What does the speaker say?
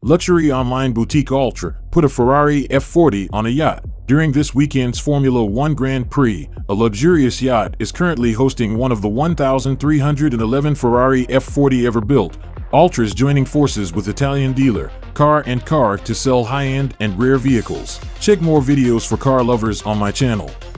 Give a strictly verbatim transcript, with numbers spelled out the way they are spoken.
Luxury online boutique Ultra put a Ferrari F forty on a yacht. During this weekend's Formula One Grand Prix, a luxurious yacht is currently hosting one of the one thousand three hundred eleven Ferrari F forty ever built. Ultra is joining forces with Italian dealer Car and Car to sell high-end and rare vehicles. Check more videos for car lovers on my channel.